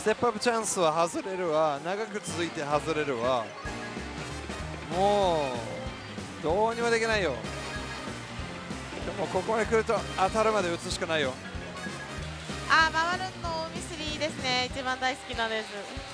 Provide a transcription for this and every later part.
テップアップチャンスは外れるわ、長く続いて外れるわ、もうどうにもできないよ。でもここに来ると当たるまで打つしかないよ。 あー、回るのミスリーですね、一番大好きなんです。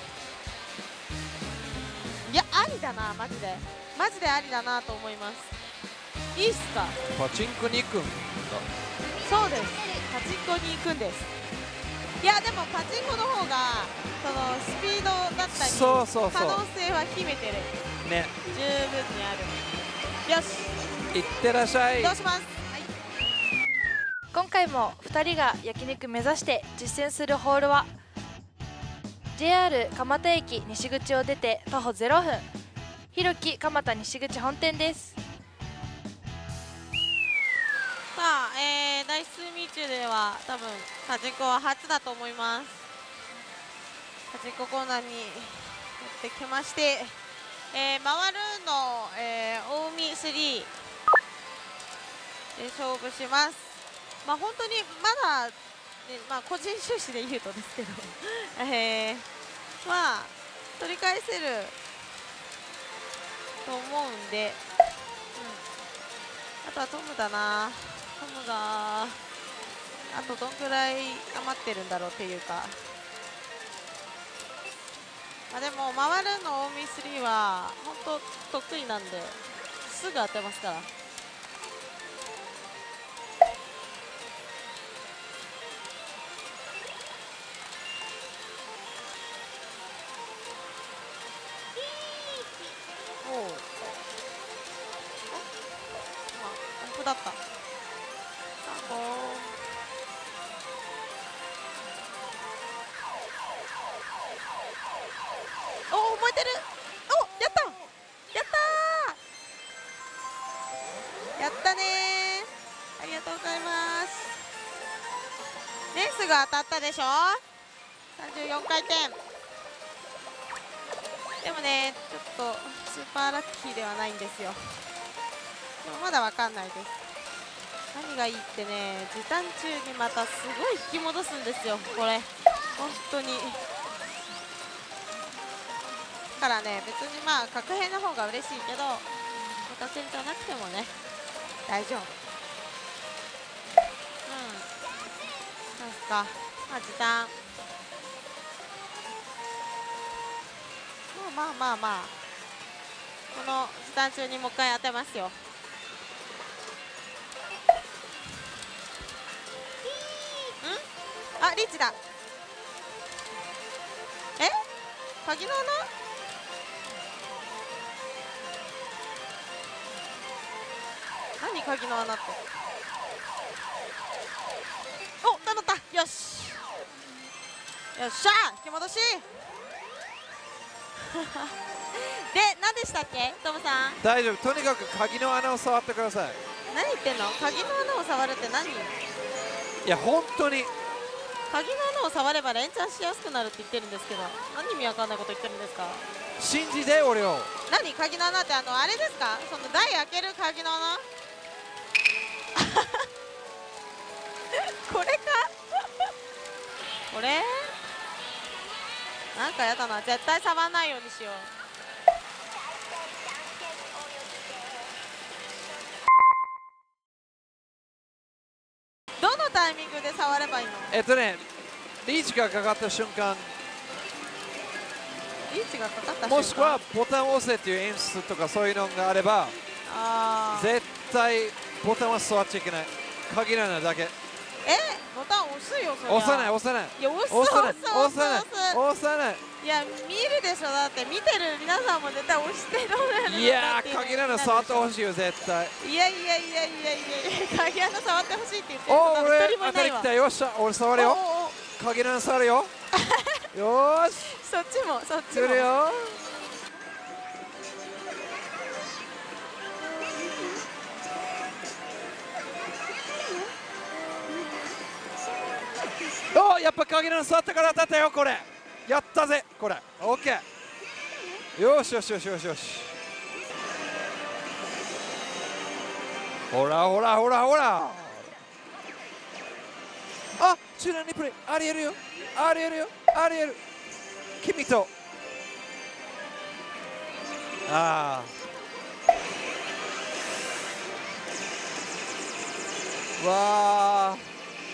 いや、ありだな、マジでありだなと思います。いいっすか。 パチンコに行くんだ。 そうです、パチンコに行くんです。いやでもパチンコの方がそのスピードだったりそうそうそう可能性は秘めてるね。 十分にある。よし、 いってらっしゃい。 どうします。 今回も2人が焼肉目指して実践するホールは JR 蒲田駅西口を出て徒歩0分、広木蒲田西口本店です。 さあ、ダイスミーチュでは多分パチンコは初だと思います。パチンココーナーにやってきまして、回るの、近江3で勝負します。まあ本当にまだ、ね、まあ個人収支で言うとですけどまあ取り返せると思うんで、あとはトムだな。トムがあとどんくらい余ってるんだろうっていうか、まあ、でも回るの近江3は本当得意なんですぐ当てますから。おお、音符だった。お、燃えてる。お、やったやったー、やったねー、ありがとうございます。レースが当たったでしょ。34回転。でもね、ちょっとスーパーラッキーではないんですよ。でもまだわかんないです。何がいいってね、時短中にまたすごい引き戻すんですよ、これ本当に。だからね、別にまあ確変の方が嬉しいけど、無点じゃなくてもね大丈夫。なんすか、まあ時短、まあまあこの時短中にもう一回当てますよ。あ、リーチだ。え、鍵の穴。何鍵の穴って。お、当たった。よしよっしゃ、引き戻しで、何でしたっけ、トムさん。 大丈夫、とにかく鍵の穴を触ってください。 何言ってんの。鍵の穴を触るって何。 いや本当に鍵の穴を触れば連チャンしやすくなるって言ってるんですけど、何意味わかんないこと言ってるんですか。 信じて俺を。 何鍵の穴って、あれですか、その台開ける鍵の穴これかこれなんかやだな、絶対触らないようにしよう。どのタイミングで触ればいいの。 リーチがかかった瞬間、 リーチがかかった瞬間、 もしくはボタンを押せっていう演出とかそういうのがあれば、絶対ボタンは座っちゃいけない。鍵の穴だけ。 ボタン押すよ、それ。 押さない押さない。 いや、押す押さない押す押す押さない押さない。 いや、見るでしょ、だって見てる皆さんも絶対押してどうなるのかいやっていうー、鍵の穴触ってほしいよ絶対。 いや鍵穴触ってほしいって言ってるおー、 人俺一人もいないわ。 当たりきた。よっしゃ、俺触るよ。鍵の穴触るよ。よーし、 そっちも来るよ。お、やっぱ鍵の穴触ったから当たったよ。これやったぜ。これオッケー。よしよしよしよしよし。ほらほらほらほら。あ、中段リプレイありえるよ。ありえるよ。ありえる。 君と。ああ。わあ。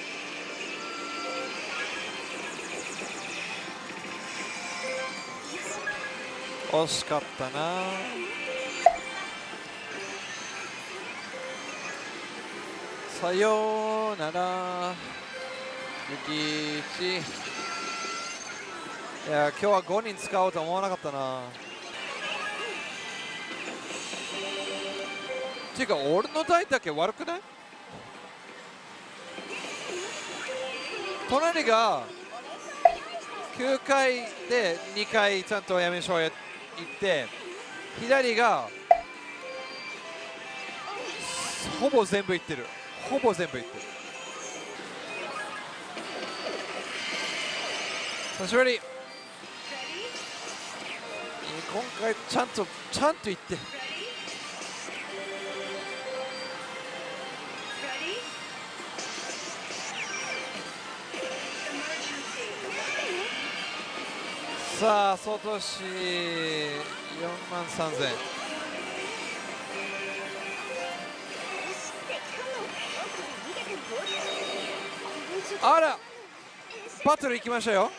惜しかったな。さようなら。ゆきいち。いや、今日は5人使おうと思わなかったな。っていうか、俺の台だけ悪くない？隣が9回で2回ちゃんとやめましょうよ言って、左がほぼ全部いってる。ほぼ全部いってる。久しぶり。今回ちゃんと言って。さあ、総投資43,000。あら、バトル行きましたよ。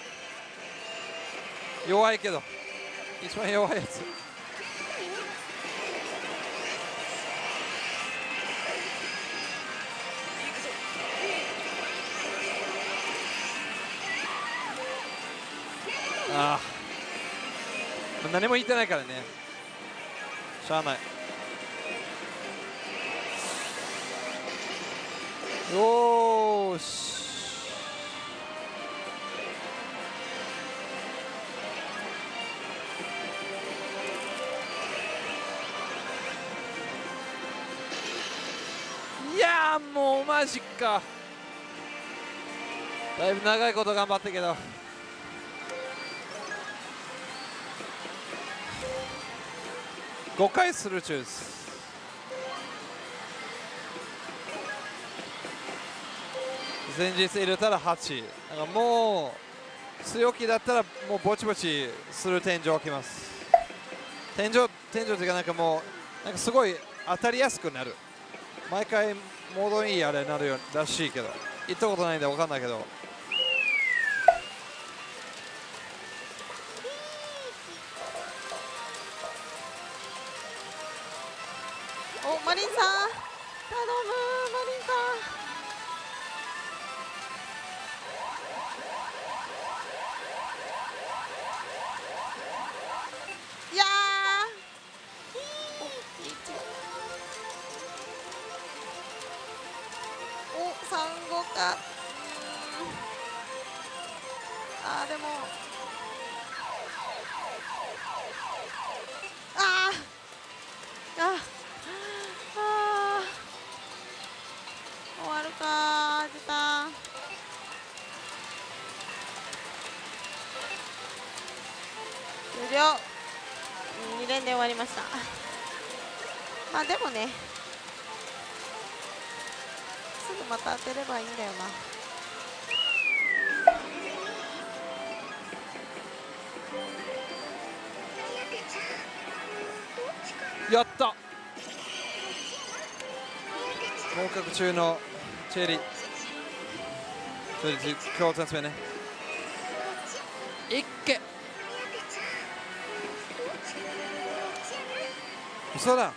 弱いけど、一番弱いやつ。ああ、何も言ってないからね、しゃあない。よーし。いやー、もうマジか。だいぶ長いこと頑張ったけど。5回スルー中です。前日入れたら8。だからもう強気だったらもうぼちぼちする天井をきます。天井というか、なんかもうなんかすごい当たりやすくなる。毎回モードいいあれになるよらしいけど、行ったことないんで分かんないけど。 お、マリンさん頼む。マリンさん。いやお、3-5か。あー、でもあ終わるか。出た。終了。2連で終わりました。まあでもね、すぐまた当てればいいんだよな。 やった。合格中のチェリー。今日2つ目ね。いっけ。嘘だ。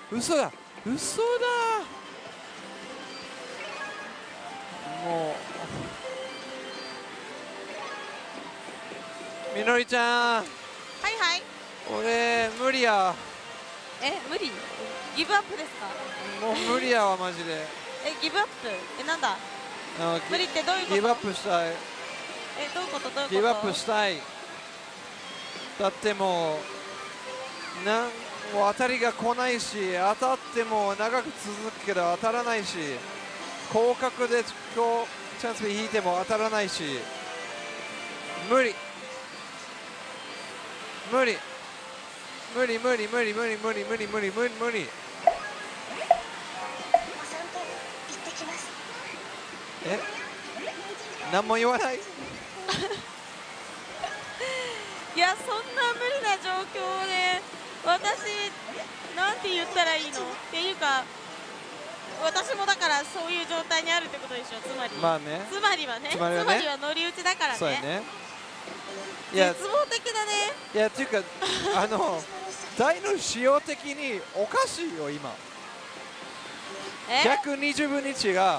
もうみのりちゃん、 はいはい。 俺無理や。 無理？ギブアップですか？ もう無理やわマジで。 ギブアップ？なんだ？無理ってどういうこと？ ギブアップしたい。 どういうこと？ ギブアップしたい。だってもう当たりが来ないし、当たっても長く続くけど当たらないし、広角でこうチャンスで引いても当たらないし、無理。何も言わない。 いややそんな無理な状況で私なんて言ったらいいのっていうか、私もだからそういう状態にあるってことでしょ。つまりまあね、 つまりはね、 つまりはね乗り打ちだからね。 そうやね。いや、 絶望的だね。 いやっていうか台の仕様的におかしいよ今。120分の1が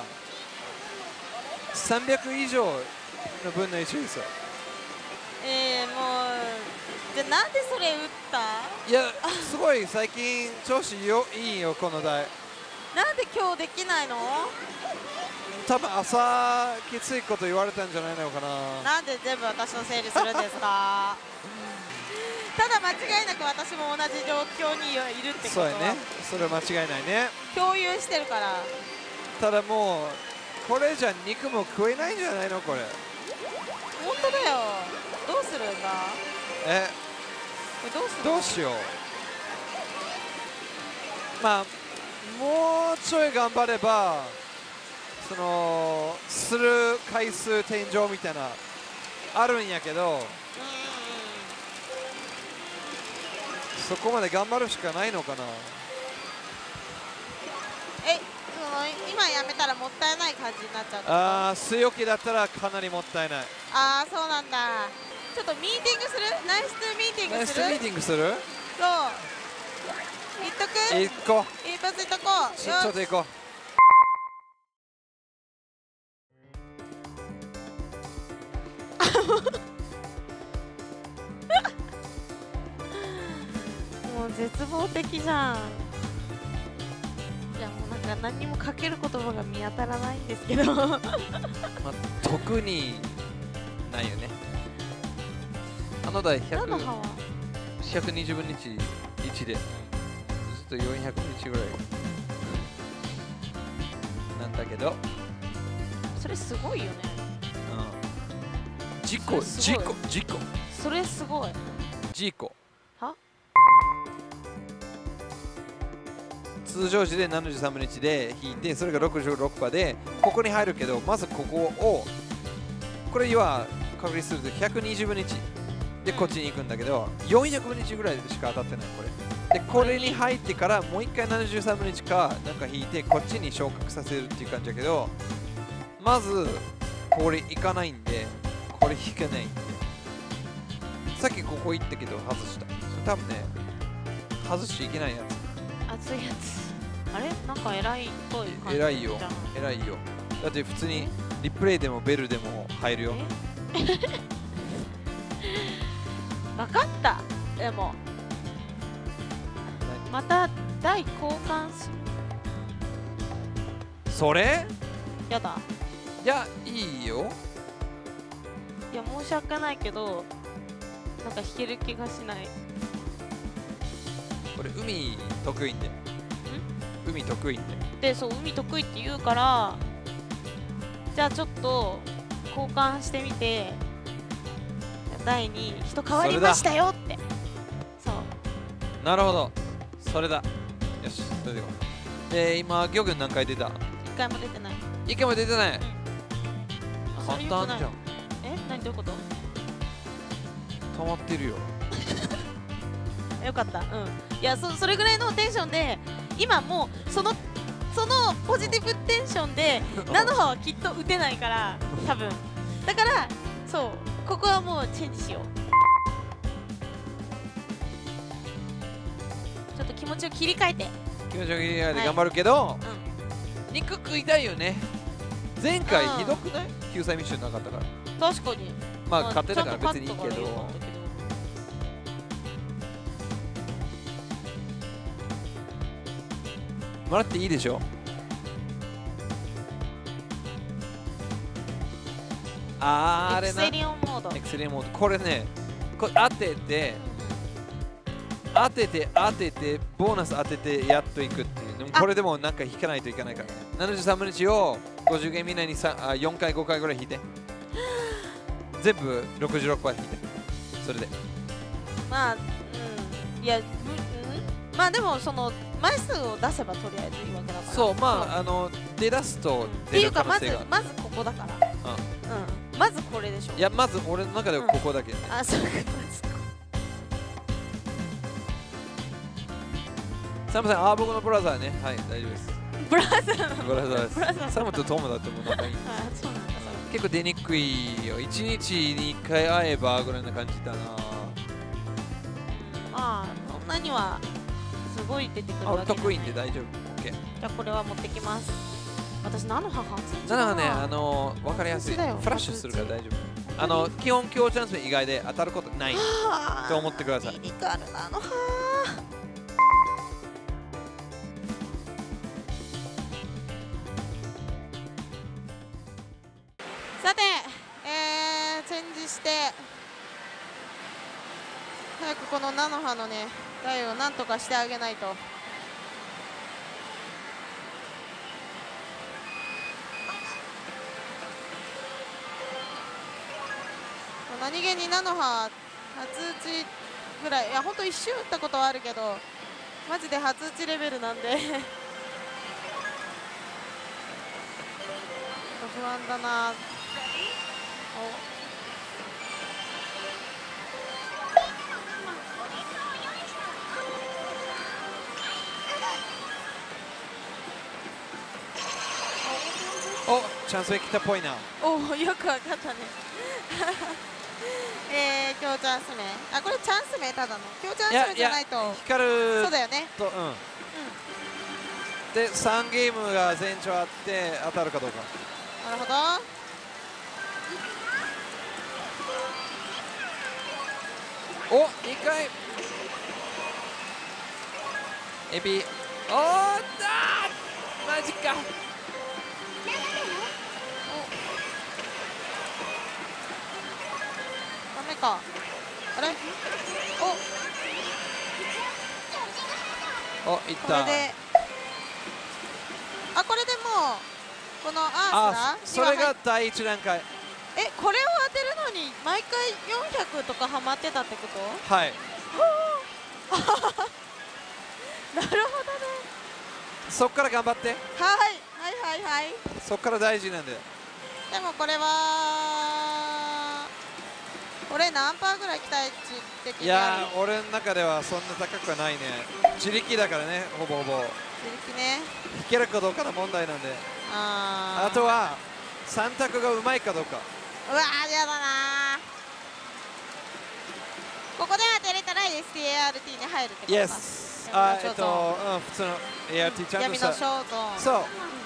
300以上の分の1ですよ。 もうじゃあなんでそれ打った？ いや、すごい最近調子いいよこの台。 なんで今日できないの？ 多分朝きついこと言われたんじゃないのかな。 なんで全部私のせいにするんですか？ただ間違いなく私も同じ状況にいるってことはそうやね、それは間違いないね。 共有してるから。 ただもうこれじゃ肉も食えないんじゃないのこれ。 本当だよ。どうするんだ？これどうするの？ どうしよう。まあもうちょい頑張ればする回数天井みたいなあるんやけど、そこまで頑張るしかないのかな。 今やめたらもったいない感じになっちゃう。 ああ、据え置きだったらかなりもったいない。 ああ、そうなんだ。ちょっとミーティングする？ナイスミーティングする？ ナイスミーティングする？ そう。行っとく？ 行こう。 一発行っとこう。 ちょっと行こう。もう絶望的じゃん。いやもうなんか何にもかける言葉が見当たらないんですけど。 まあ、特にないよね。あの台120分の1でずっと400日ぐらいなんだけど、 それすごいよね。 事故それすごい。 事故は？ 通常時で73分の1で引いて、それが66%でここに入るけど、まずここをこれは確率すると120分の1でこっちに行くんだけど、400分の1ぐらいでしか当たってないこれで。これに入ってからもう一回73分の1かなんか引いてこっちに昇格させるっていう感じだけど、まずこれいかないんで、これ引けないんで、さっきここ行ったけど外した。それ多分ね、外しちゃいけないや熱いやつ。あれなんか偉いっぽい感つ。 じ。 偉いよ、偉いよ。だって普通にリプレイでもベルでも入るよ。 分かった。でもまた台交換する。 それやだ。 いや、いいよ。 いや申し訳ないけどなんか弾ける気がしない。 これ海得意んで。海得意んで。 で、そう海得意って言うから、じゃあちょっと交換してみて、台に人変わりましたよって。そう。 なるほど、それだ。よし、それでいこう。今魚群何回出た？ 一回も出てない。 一回も出てない。簡単じゃん。 何どういうこと？ 溜まってるよ。 よかった。うん。いやそれぐらいのテンションで、今もうそのポジティブテンションで菜の葉はきっと打てないから多分。だからそうここはもうチェンジしよう。ちょっと気持ちを切り替えて。 気持ちを切り替えて頑張るけど、肉食いたいよね。前回ひどくない？救済ミッションなかったから。 確かに。 まあ勝ってたから別にいいけど。もらっていいでしょ。あれな。 エクセリオンモード。 エクセリオンモード。これね、これ当ててボーナス当ててやっといくっていう。でもこれでもなんか引かないといけないからね。73分の1を50ゲーム以内に4回5回ぐらい引いて、全部66%引いて、それでまあいやまあでもその枚数を出せばとりあえずいいわけだから。 そう、まあ出だすと出る可能性が。 まずここだから。まずこれでしょ。 いや、まず俺の中ではここだけ。 あ、そうか。 サムさん、僕のブラザーね。はい、大丈夫です。 ブラザーのブラザーブラザーです。サムとトムだってもう仲いい。 あ、そうなんだ。 結構出にくいよ。1日に1回会えばぐらいな感じだな。 まあ、そんなにはすごい出てくるわけじゃない。 得意んで大丈夫。OK。 じゃあこれは持ってきます。私菜の葉初打ちなだのでね、分かりやすい。フ初打ちだよラッシュするから大丈夫。基本今日チャンス以外で当たることないと思ってください。 リカル菜の葉。さて、チェンジして早くこの菜の葉のね台をなんとかしてあげないと。何気に菜の葉初打ちぐらい、いやほんと一瞬打ったことはあるけどマジで初打ちレベルなんで不安だな。 お、チャンスへ来たっぽいな。 お、よくわかったね今日チャンス名、あ、これチャンス名ただの今日チャンス名じゃないと。 光るそうだよね。 と、で、3ゲームが全長あって当たるかどうか。 なるほど。 お、2回エビ。おー、マジか。 ダメか。あれ、 お、いっこれた。 で、これでもうこのアースそれが第1段階。 これを当てるのに毎回400とかハマってたってこと？ はい。 なるほどね。 そっから頑張って。 はいはいはいはい。 そっから大事なんで。 でもこれは俺何パーぐらい期待値的にいある？ やー、俺の中ではそんな高くはないね。自力だからね、ほぼほぼ。 自力ね。 引けるかどうかの問題なんで。あとは3択がうまいかどうか。 うわー、やだな。ここで当てれたら START に入るってことか。 イエス。普通の ART ちゃんとした闇のショート。 そう。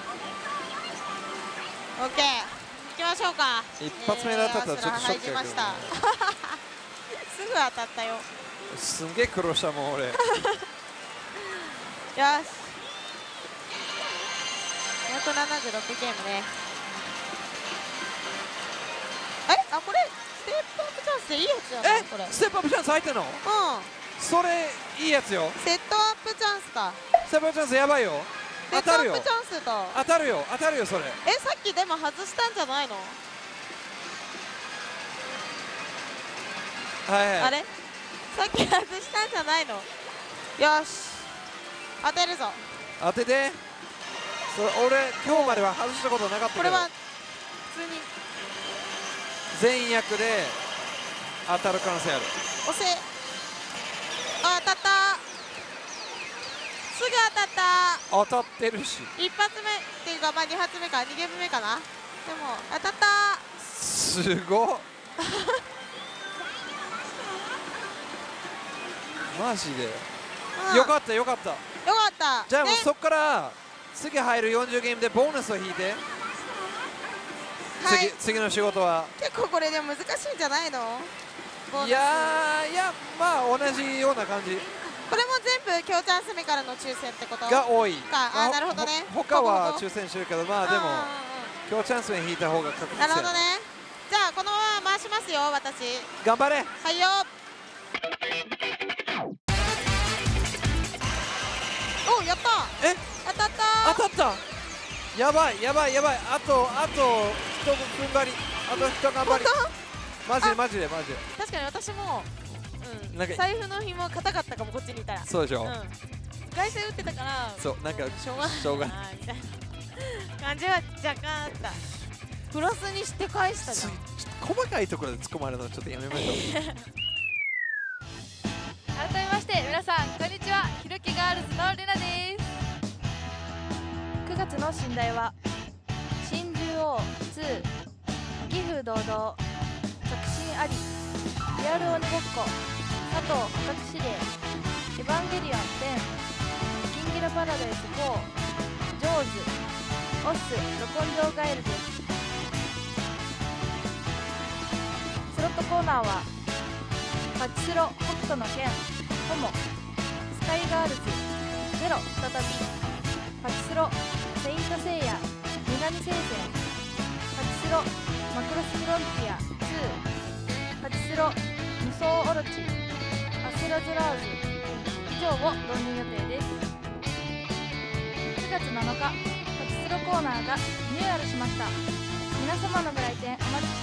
オッケー、行きましょうか。 一発目だったらちょっとショック入りました。すぐ当たったよ。 すんげえ苦労したもん俺。 よし。276ゲームね。これステップアップチャンスでいいやつじゃないこれ。 ステップアップチャンス入ってんの？それいいやつよ。 セットアップチャンスか。 ステップアップチャンスやばいよ。当たるよ。 セットアップチャンスと当たるよそれ。 さっきでも外したんじゃないの？ はいはい。 あれさっき外したんじゃないの？よし、当てるぞ。 当てて。それ俺今日までは外したことなかったけど、 これは普通に全役で当たる可能性ある。 押せ。当たった。すぐ当たった。 当たってるし。 一発目っていうか、2発目か2ゲーム目かな。でも当たった。 すごっ。マジでよかったよかった。 よかった。 じゃあもうそっから次入る40ゲームでボーナスを引いて、次の仕事は結構これでも難しいんじゃないの？ いやまあ同じような感じ。 これも全部今日チャンス目からの抽選ってことが多いか。なるほどね。 他は抽選してるけど、まあでも今日チャンス目引いた方が確実。 なるほどね。じゃあこのまま回しますよ私。 頑張れ。 はいよ。お、やった。当たった。 当たった。やばい。あと一踏ん張り。あと一頑張り。マジで。 確かに私も、財布の紐硬かったかも、こっちにいたら。 そうでしょ。 外線打ってたから、 そう、なんかしょうがないみたいな感じは若干あった。プラスにして返したじゃん。 細かいところで突っ込まれるのちょっとやめましょう。 改めまして皆さんこんにちは。ひろきガールズのレナです。 9月の新題は新獣王2、岐阜堂々、着信あり、リアル鬼ごっこ、佐藤捕獲指令、エヴァンゲリオン10、キンギラパラダイス4、ジョーズ、オッス、ロコンジョーガエルです。スロットコーナーはパチスロ北斗の拳、ホモ、スカイガールズ、ゼロ再び、パチスロセイントセイヤ、女神聖戦、パチスロマクロスフロンティア2、パチスロ無双オロチ、アスラズラーズ以上を導入予定です。9月7日、パチスロコーナーがリニューアルしました。皆様のご来店お待ちして